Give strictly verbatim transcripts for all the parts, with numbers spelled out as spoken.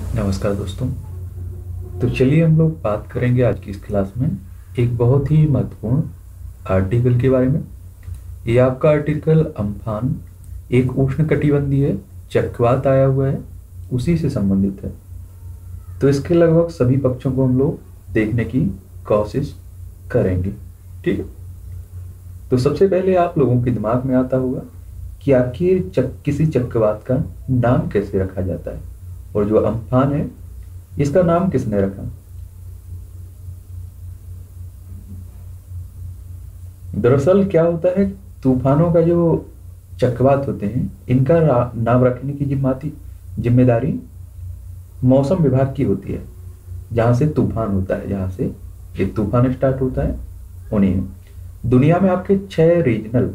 नमस्कार दोस्तों। तो चलिए हम लोग बात करेंगे आज की इस क्लास में एक बहुत ही महत्वपूर्ण आर्टिकल के बारे में। ये आपका आर्टिकल अम्फान एक उष्णकटिबंधीय चक्रवात आया हुआ है, उसी से संबंधित है। तो इसके लगभग सभी पक्षों को हम लोग देखने की कोशिश करेंगे। ठीक है। तो सबसे पहले आप लोगों के दिमाग में आता होगा कि आखिर चक, किसी चक्रवात का नाम कैसे रखा जाता है, और जो अम्फान है इसका नाम किसने रखा। दरअसल क्या होता है, तूफानों का जो चक्रवात होते हैं इनका नाम रखने की जिम्मेदारी जिम्मेदारी मौसम विभाग की होती है। जहां से तूफान होता है, जहां से ये तूफान स्टार्ट होता है, उन्हीं है। दुनिया में आपके छह रीजनल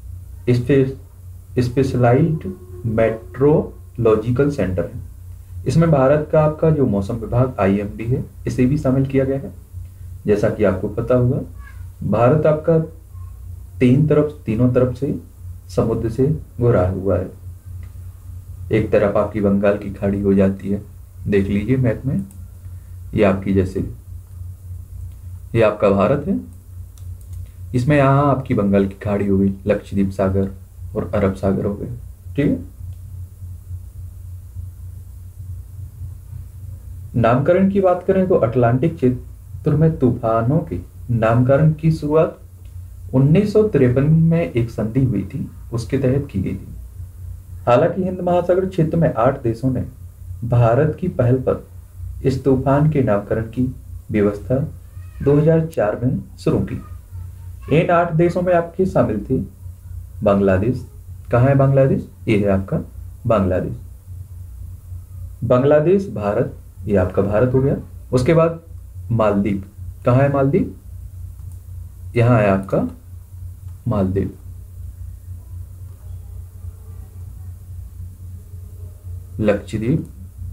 स्पेशलाइज्ड मेट्रोलॉजिकल सेंटर है। इसमें भारत का आपका जो मौसम विभाग आई एम डी है, इसे भी शामिल किया गया है। जैसा कि आपको पता होगा, भारत आपका तीन तरफ तीनों तरफ से समुद्र से घिरा हुआ है। एक तरफ आपकी बंगाल की खाड़ी हो जाती है, देख लीजिए मैप में। ये आपकी जैसे ये आपका भारत है, इसमें यहाँ आपकी बंगाल की खाड़ी हो गई, लक्षद्वीप सागर और अरब सागर हो गए। ठीक है। नामकरण की बात करें तो अटलांटिक क्षेत्र में तूफानों के नामकरण की शुरुआत उन्नीस सौ तिरपन में एक संधि हुई थी, उसके तहत की गई थी। हालांकि हिंद महासागर क्षेत्र में आठ देशों ने भारत की पहल पर इस तूफान के नामकरण की व्यवस्था दो हज़ार चार में शुरू की। इन आठ देशों में आपके शामिल थे बांग्लादेश। कहाँ है बांग्लादेश? ये है आपका बांग्लादेश। बांग्लादेश, भारत, ये आपका भारत हो गया। उसके बाद मालदीव। कहाँ है मालदीव? यहाँ है आपका मालदीव। लक्षद्वीप,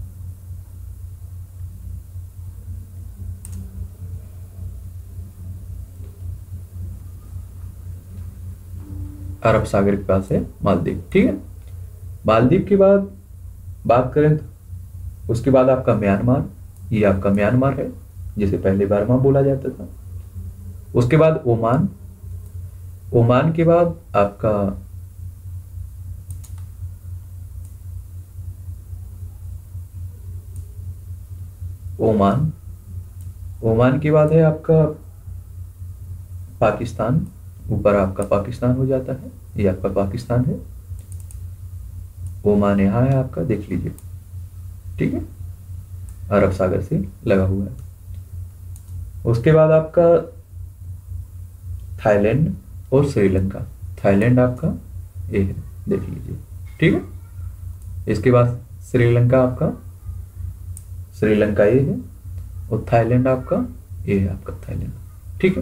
अरब सागर के पास है मालदीव। ठीक है। मालदीव के बाद बात करें तो उसके बाद आपका म्यांमार। ये आपका म्यांमार है, जिसे पहले बर्मा बोला जाता था। उसके बाद ओमान। ओमान के बाद आपका ओमान ओमान के बाद है आपका पाकिस्तान। ऊपर आपका पाकिस्तान हो जाता है, ये आपका पाकिस्तान है। ओमान यहाँ है आपका, देख लीजिए। ठीक है। अरब सागर से लगा हुआ है। उसके बाद आपका थाईलैंड और श्रीलंका। थाईलैंड आपका ये है, देख लीजिए। ठीक है। इसके बाद श्रीलंका आपका श्रीलंका ये है, और थाईलैंड आपका ये है आपका थाईलैंड। ठीक है।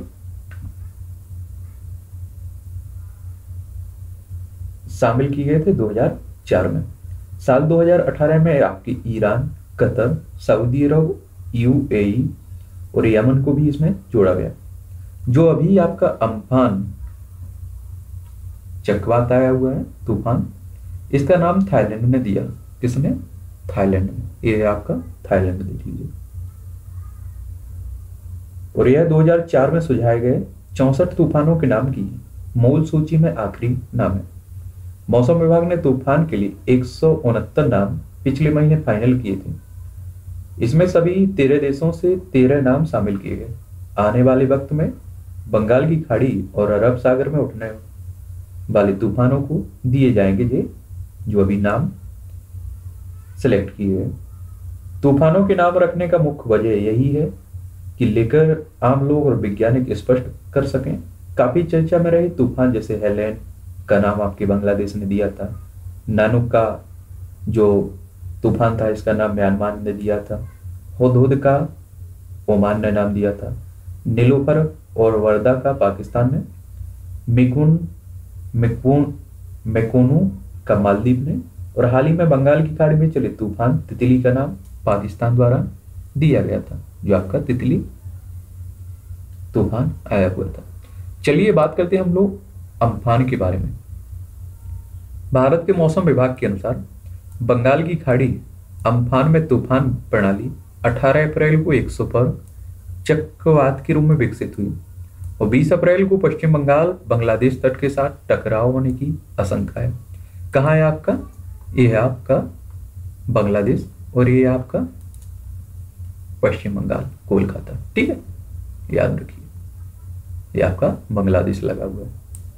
शामिल किए गए थे दो हज़ार चार में। साल दो हज़ार अठारह में आपकी Iran, Qatar, Saudi Arab, UAE और यमन को भी इसमें जोड़ा गया। जो अभी आपका अम्फान चक्रवात आया हुआ है, तूफान, इसका नाम थाईलैंड ने दिया। किसने? थाईलैंड ने। ये है आपका थाईलैंड, देख लीजिए। और यह दो हज़ार चार में सुझाए गए चौसठ तूफानों के नाम की मूल सूची में आखिरी नाम है। मौसम विभाग ने तूफान के लिए एक सौ उनहत्तर नाम पिछले महीने फाइनल किए थे। इसमें सभी तेरह देशों से तेरह नाम शामिल किए गए। आने वाले वक्त में बंगाल की खाड़ी और अरब सागर में उठने वाले तूफानों को दिए जाएंगे जे जो अभी नाम सिलेक्ट किए गए। तूफानों के नाम रखने का मुख्य वजह यही है कि लेकर आम लोग और वैज्ञानिक स्पष्ट कर सकें। काफी चर्चा में रहे तूफान जैसे हेलेन का नाम आपके बांग्लादेश ने दिया था। नानुक का जो तूफान था, इसका नाम म्यांमार ने दिया था। हुदहुद का ओमान ने नाम दिया था। नीलोफर और वर्दा का पाकिस्तान ने। मिकुन मिकुन मेकोनू का मालदीव ने। और हाल ही में बंगाल की खाड़ी में चले तूफान तितली का नाम पाकिस्तान द्वारा दिया गया था, जो आपका तितली तूफान आया हुआ था। चलिए बात करते हैं हम लोग अम्फान के बारे में। भारत के मौसम विभाग के अनुसार बंगाल की खाड़ी अम्फान में तूफान प्रणाली अठारह अप्रैल को एक सौ पर चक्रवात के रूप में विकसित हुई और बीस अप्रैल को पश्चिम बंगाल बांग्लादेश तट के साथ टकराव होने की आशंका है। कहाँ है आपका? ये है आपका बांग्लादेश और ये है आपका पश्चिम बंगाल, कोलकाता। ठीक है, याद रखिए, ये आपका बांग्लादेश लगा हुआ है।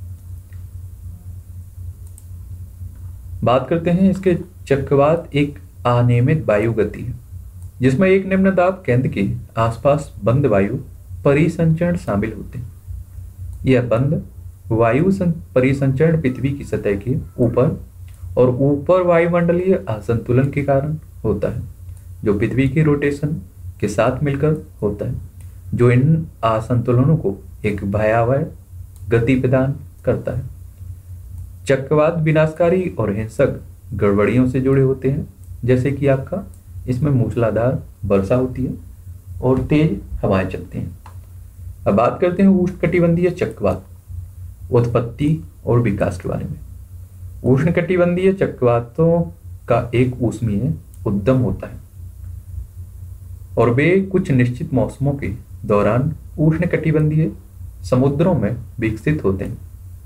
बात करते हैं इसके चक्रवात एक अनियमित वायु गति है जिसमें एक निम्न दाब केंद्र के आसपास बंद वायु परिसंचरण शामिल होते हैं। यह बंद वायु परिसंचरण पृथ्वी की सतह के ऊपर और ऊपर वायुमंडलीय असंतुलन के कारण होता है जो पृथ्वी की रोटेशन के साथ मिलकर होता है, जो इन असंतुलनों को एक भयावह गति प्रदान करता है। चक्रवात विनाशकारी और हिंसक गड़बड़ियों से जुड़े होते हैं, जैसे कि आपका इसमें मूसलाधार वर्षा होती है और तेज हवाएं चलती हैं। अब बात करते हैं उष्णकटिबंधीय चक्रवात उत्पत्ति और विकास के बारे में। उष्णकटिबंधीय चक्रवातों का एक ऊष्मीय उद्गम होता है और वे कुछ निश्चित मौसमों के दौरान उष्णकटिबंधीय समुद्रों में विकसित होते हैं।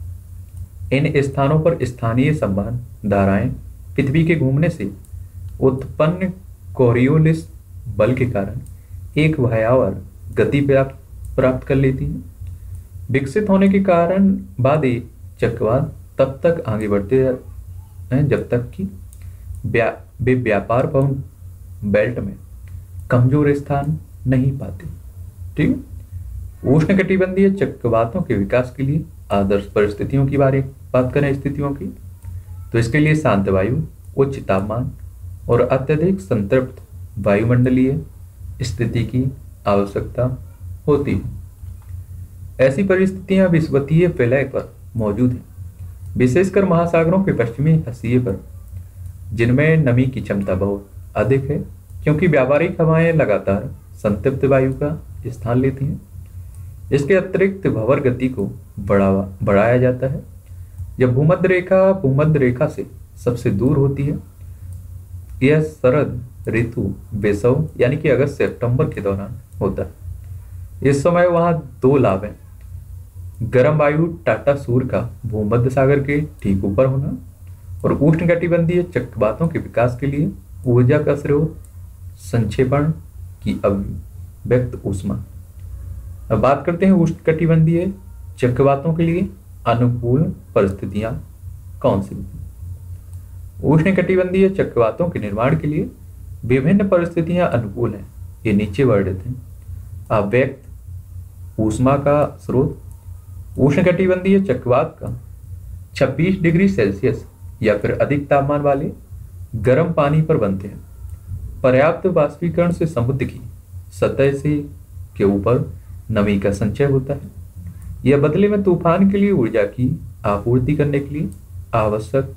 इन स्थानों पर स्थानीय संवहन धाराएं पृथ्वी के घूमने से उत्पन्न कोरियोलिस बल के कारण एक भयावह गति प्राप्त प्राप्त कर लेती हैं। विकसित होने के कारण बाद ये चक्रवात तब तक आगे बढ़ते हैं जब तक कि व्या, वे व्यापार पवन बेल्ट में कमजोर स्थान नहीं पाते। ठीक, उष्णकटिबंधीय चक्रवातों के विकास के लिए आदर्श परिस्थितियों की बारे बात करें स्थितियों की, तो इसके लिए शांत वायु, उच्च तापमान और अत्यधिक संतृप्त वायुमंडलीय स्थिति की आवश्यकता होती है। ऐसी परिस्थितियां विषुवतीय फैलाव पर मौजूद हैं, विशेषकर महासागरों के पश्चिमी हिस्से पर, जिनमें नमी की क्षमता बहुत अधिक है क्योंकि व्यावहारिक हवाएं लगातार संतृप्त वायु का स्थान लेती हैं। इसके अतिरिक्त भंवर गति को बढ़ावा बढ़ाया जाता है जब भूमध्य रेखा भूमध्य रेखा से सबसे दूर होती है। यह शरद ऋतु वेसव यानी कि अगस्त से अक्टूबर के दौरान होता है। इस समय वहां दो लाभ हैं, गर्म वायु टाटा सूर्य का भूमध्य सागर के ठीक ऊपर होना और उष्णकटिबंधीय चक्रवातों के विकास के लिए ऊर्जा का स्रोत संक्षेपण की अभिव्यक्त ऊष्मा। अब बात करते हैं उष्णकटिबंधीय चक्रवातों के लिए अनुकूल परिस्थितियां कौन सी होती हैं। उष्णकटिबंधीय चक्रवातों के निर्माण के लिए विभिन्न परिस्थितियां अनुकूल हैं, ये नीचे वर्णित हैं। अव्यक्त ऊष्मा का स्रोत उष्णकटिबंधीय चक्रवात का छब्बीस डिग्री सेल्सियस या फिर अधिक तापमान वाले गर्म पानी पर बनते हैं। पर्याप्त वाष्पीकरण से समुद्र की सतह से के ऊपर नमी का संचय होता है। यह बदले में तूफान के लिए ऊर्जा की आपूर्ति करने के लिए आवश्यक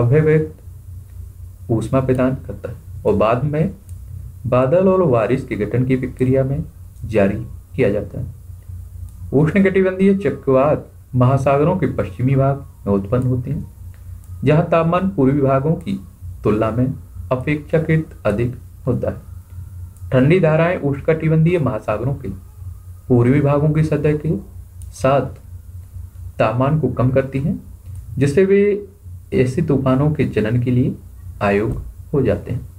अव्यक्त ऊष्मा प्रदान करता है और बाद में बादल और बारिश के गठन की प्रक्रिया में जारी किया जाता है। उष्णकटिबंधीय चक्रवात महासागरों के पश्चिमी भाग में उत्पन्न होते हैं, जहां तापमान पूर्वी भागों की तुलना में अपेक्षाकृत अधिक होता है। ठंडी धाराएं उष्णकटिबंधीय महासागरों के पूर्वी भागों की सतह के साथ तापमान को कम करती हैं, जिससे वे ऐसे तूफानों के जनन के लिए अयोग्य हो जाते हैं।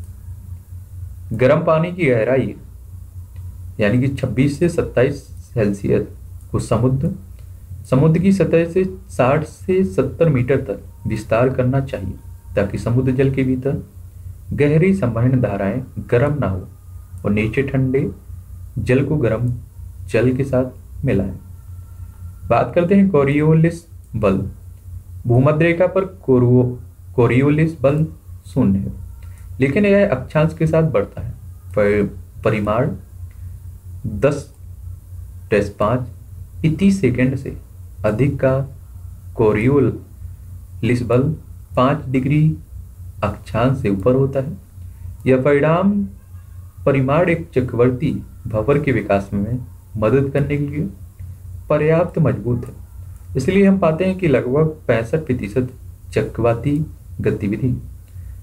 गर्म पानी की गहराई यानी कि छब्बीस से सत्ताईस सेल्सियस को समुद्र समुद्र की सतह से साठ से सत्तर मीटर तक विस्तार करना चाहिए ताकि समुद्र जल के भीतर गहरी संवहन धाराएं गर्म ना हो और नीचे ठंडे जल को गर्म जल के साथ मिलाएं। बात करते हैं कोरियोलिस बल। भूमध्य रेखा पर कोरो कोरियोलिस बल शून्य है, लेकिन यह अक्षांश के साथ बढ़ता है। पर, परिमाण दस टेस पाँच प्रति सेकेंड से अधिक का कोरियोलिस बल पाँच डिग्री अक्षांश से ऊपर होता है। यह परिणाम परिमाण एक चक्रवर्ती भंवर के विकास में मदद करने के लिए पर्याप्त मजबूत है। इसलिए हम पाते हैं कि लगभग पैंसठ प्रतिशत चक्रवाती गतिविधि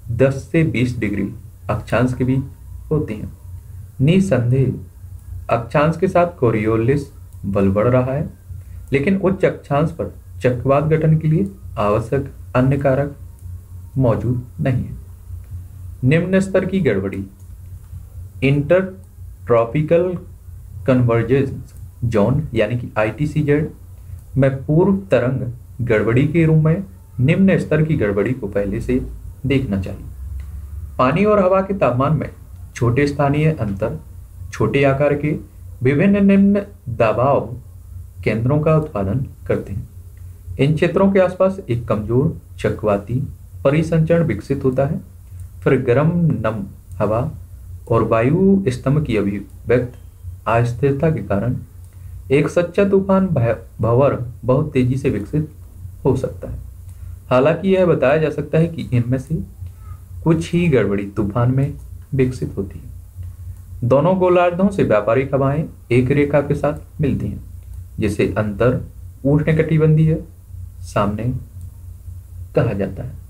दस से बीस डिग्री अक्षांश के बीच होती हैं। निसंदेह अक्षांश के साथ कोरियोलिस बल बढ़ रहा है, लेकिन उच्च अक्षांश पर चक्रवात गठन के लिए आवश्यक अन्य कारक मौजूद नहीं है। निम्न स्तर की गड़बड़ी इंटर ट्रॉपिकल कन्वर्जेंस जोन यानी कि आई टी सी जेड में पूर्व तरंग गड़बड़ी के रूप में निम्न स्तर की गड़बड़ी को पहले से देखना चाहिए। पानी और हवा के तापमान में छोटे स्थानीय अंतर छोटे आकार के विभिन्न निम्न दबाव केंद्रों का उत्पादन करते हैं। इन क्षेत्रों के आसपास एक कमजोर चक्रवाती परिसंचरण विकसित होता है। फिर गर्म नम हवा और वायु स्तंभ की अभिव्यक्त अस्थिरता के कारण एक सच्चा तूफान भंवर बहुत तेजी से विकसित हो सकता है। हालांकि यह बताया जा सकता है कि इनमें से कुछ ही गड़बड़ी तूफान में विकसित होती है। दोनों गोलार्धों से व्यापारिक हवाएं एक रेखा के साथ मिलती हैं, जिसे अंतर उष्णकटिबंधीय सामने कहा जाता है।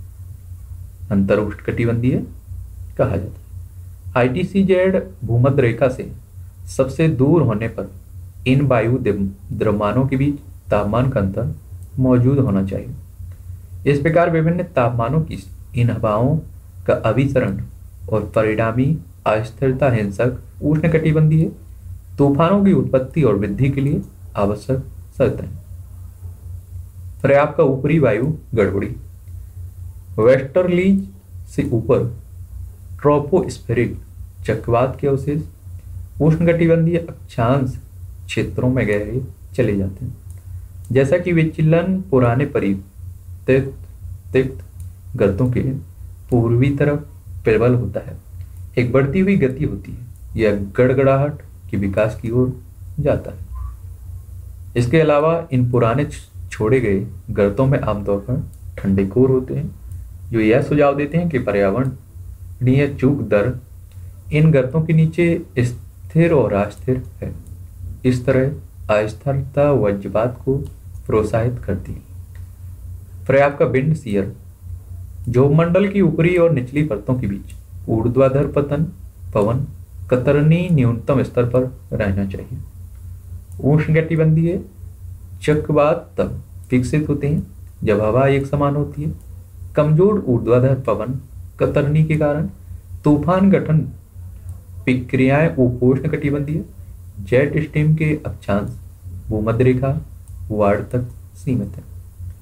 अंतर उष्णकटिबंधीय कहा जाता है। आई टी सी जेड भूमध्य रेखा से सबसे दूर होने पर इन वायु द्रव्यमानों के बीच तापमान का अंतर मौजूद होना चाहिए। इस प्रकार विभिन्न तापमानों की इन हवाओं का अभिसरण और परिणामी अस्थिरता हिंसक उष्णकटिबंधीय तूफानों की उत्पत्ति और वृद्धि के लिए आवश्यक शर्त है। पर्याप्त का ऊपरी वायु गड़बड़ी वेस्टर्लीज से ऊपर ट्रोपोस्फेरिक चक्रवात के अवशेष उष्णकटिबंधीय अक्षांश क्षेत्रों में गहरे चले जाते हैं। जैसा कि विचलन पुराने परित्यक्त गर्तों के पूर्वी तरफ प्रबल होता है, एक बढ़ती हुई गति होती है। यह गड़गड़ाहट के विकास की ओर जाता है। इसके अलावा इन पुराने छोड़े गए गर्तों में आमतौर पर ठंडे कोर होते हैं, जो यह सुझाव देते हैं कि पर्यावरणीय चूक दर इन गर्तों के नीचे स्थिर और अस्थिर है। इस तरह अस्थिरता वज्रपात को प्रोत्साहित करती है। पर्याप्त का विंड शियर जोगमंडल की ऊपरी और निचली परतों के बीच ऊर्ध्वाधर पतन पवन कतरनी न्यूनतम स्तर पर रहना चाहिए। उष्णकटिबंधीय चक्रवात तब विकसित होते हैं जब हवा एक समान होती है। कमजोर ऊर्ध्वाधर पवन कतरनी के कारण तूफान गठन प्रक्रियाएं उपोष्णकटिबंधीय जेट स्ट्रीम के अक्षांश भूमध्य रेखा वार्ड तक सीमित है।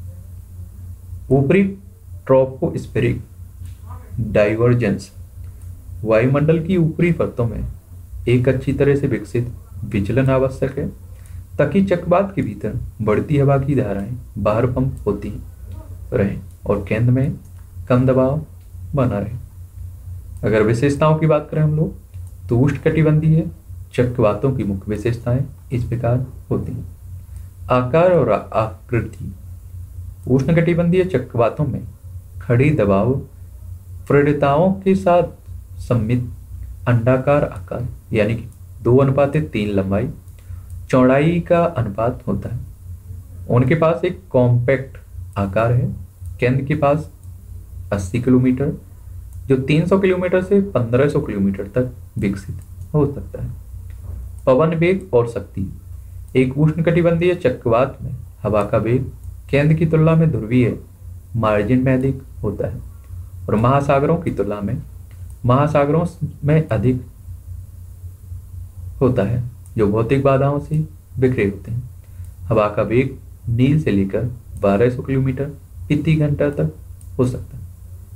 ऊपरी ट्रोपोस्फेरिक डाइवर्जेंस वायुमंडल की ऊपरी परतों में एक अच्छी तरह से विकसित विचलन आवश्यक है, ताकि चक्रवात के भीतर बढ़ती हवा की धाराएं बाहर पंप होती रहें और केंद्र में कम दबाव बना रहे। अगर विशेषताओं की बात करें हम लोग, तो उष्णकटिबंधीय चक्रवातों की मुख्य विशेषताएं इस प्रकार होती हैं। आकार और आकृति उष्णकटिबंधीय चक्रवातों में खड़ी दबाव प्रणताओं के साथ सम्मित अंडाकार आकार यानी कि दो अनुपात तीन लंबाई चौड़ाई का अनुपात होता है। उनके पास एक कॉम्पैक्ट आकार है। केंद्र के पास अस्सी किलोमीटर जो तीन सौ किलोमीटर से पंद्रह सौ किलोमीटर तक विकसित हो सकता है। पवन वेग और शक्ति एक उष्णकटिबंधीय चक्रवात में हवा का वेग केंद्र की तुलना में ध्रुवीय मार्जिन में अधिक होता है और महासागरों की तुलना में महासागरों में अधिक होता है, जो भौतिक बाधाओं से बिखरे होते हैं। हवा का वेग नील से लेकर बारह सौ किलोमीटर प्रति घंटा तक हो सकता है।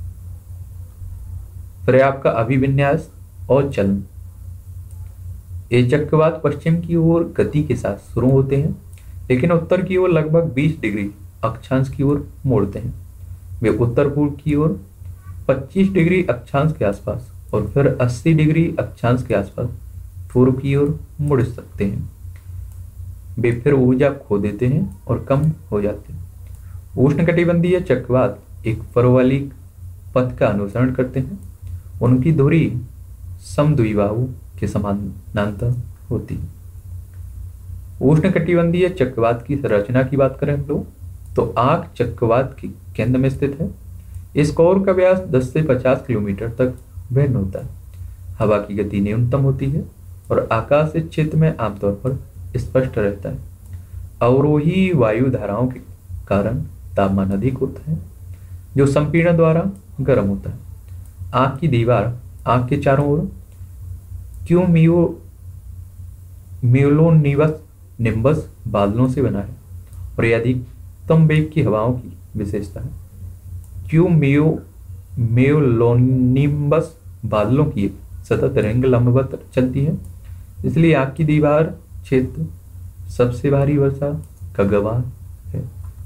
पर्याप्त का अभिविन्यास और चलन ये चक्रवात पश्चिम की ओर गति के साथ शुरू होते हैं, लेकिन उत्तर की ओर लगभग बीस डिग्री अक्षांश की ओर मोड़ते हैं। वे उत्तर पूर्व की ओर पच्चीस डिग्री अक्षांश के आसपास और फिर अस्सी डिग्री अक्षांश के आसपास पूर्व की ओर मुड़ सकते हैं। वे फिर ऊर्जा खो देते हैं और कम हो जाते हैं। उष्णकटिबंधीय चक्रवात एक परवलयिक पथ का अनुसरण करते हैं। उनकी धुरी समद्विबाहु के समानांतर होती है। उष्णकटिबंधीय चक्रवात की संरचना की बात करें हम लोग, तो आंख चक्रवात के केंद्र में स्थित है। इस कोर का व्यास दस से पचास किलोमीटर तक भिन्न होता है। हवा की गति न्यूनतम होती है और आकाश इस क्षेत्र में आमतौर पर स्पष्ट रहता है। अवरोही वायु धाराओं के कारण तापमान अधिक होता है, जो संपीड़न द्वारा गर्म होता है। आंख की दीवार आंख के चारों ओर क्यूम्यू म्यूलोनिवस निम्बस बादलों से बना है और यह अधिकतम वेग की हवाओं की विशेषता है। क्यूम्यू म्यूलोनिम्बस बादलों की सतत रेंग लंबवत चलती है, इसलिए आंख की दीवार क्षेत्र सबसे भारी वर्षा का गवाह है।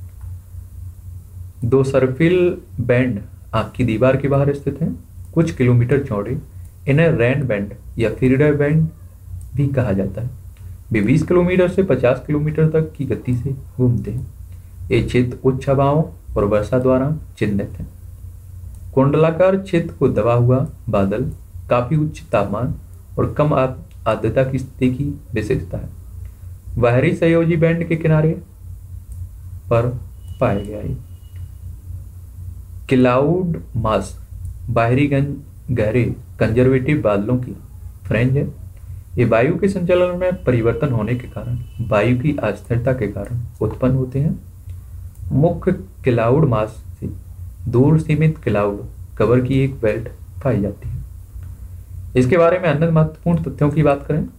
दो सर्पिल बैंड आंख की दीवार के बाहर स्थित हैं, कुछ किलोमीटर चौड़े। इन्हें रैंड बैंड या फीडर बैंड भी कहा जाता है। वे बीस किलोमीटर से पचास किलोमीटर तक की गति से घूमते हैं। ये क्षेत्र उच्च हवाओं और वर्षा द्वारा चिन्हित है। कुंडलाकार क्षेत्र को दबा हुआ बादल, काफी उच्च तापमान और कम आर्द्रता की स्थिति की विशेषता है। बाहरी संयोजी बैंड के किनारे पर पाया गया है। क्लाउड मास बाहरी गहरे कंजर्वेटिव बादलों की फ्रेंज है। ये वायु के संचलन में परिवर्तन होने के कारण वायु की अस्थिरता के कारण उत्पन्न होते हैं। मुख्य क्लाउड मास से दूर सीमित क्लाउड कवर की एक बेल्ट पाई जाती है। इसके बारे में अन्य महत्वपूर्ण तथ्यों की बात करें,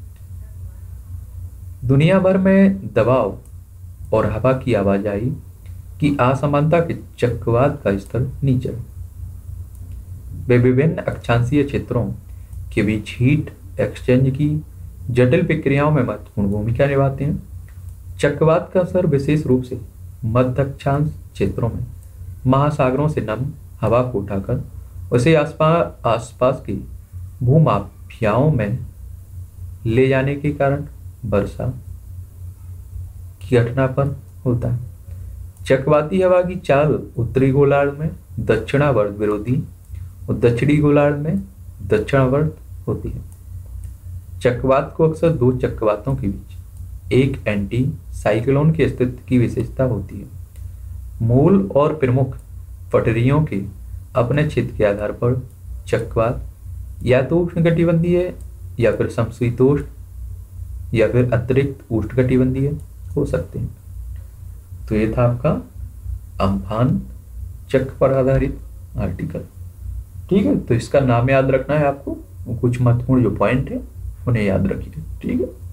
दुनिया भर में दबाव और हवा की आवाजाही की असमानता के चक्रवात का स्तर नीचे है। वे विभिन्न अक्षांशीय क्षेत्रों के बीच हीट एक्सचेंज की जटिल प्रक्रियाओं में महत्वपूर्ण भूमिका निभाते हैं। चक्रवात का असर विशेष रूप से मध्य अक्षांश क्षेत्रों में महासागरों से नम हवा को उठाकर उसे आसपास आसपास की भूमाफियाओं में ले जाने के कारण वर्षा की घटना पर होता है। चक्रवाती हवा की चाल उत्तरी गोलार्ध में दक्षिणावर्त विरोधी और दक्षिणी गोलार्ध में दक्षिणावर्त होती है। चक्रवात को अक्सर दो चक्रवातों के बीच एक एंटी साइक्लोन के अस्तित्व की विशेषता होती है। मूल और प्रमुख पटरियों के अपने क्षेत्र के आधार पर चक्रवात या तो उष्णकटिबंधीय या फिर समशीतोष्ण या फिर अतिरिक्त उष्णकटिबंधीय हो सकते हैं। तो ये था आपका अम्फान चक्र पर आधारित आर्टिकल। ठीक है, तो इसका नाम याद रखना है आपको, कुछ महत्वपूर्ण जो पॉइंट है उन्हें याद रखिए। ठीक है।